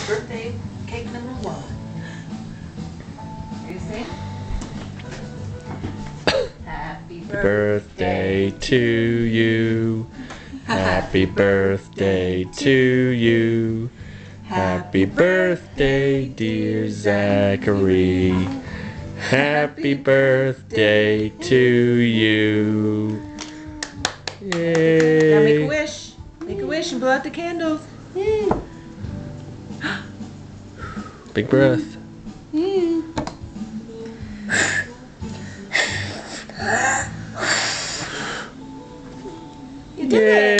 birthday cake number 1. You sing? Happy Birthday to you. Happy birthday to you. Happy birthday, dear Zachary. Happy birthday to you. Yay. Now make a wish. Make a wish and blow out the candles. Big breath. You did it.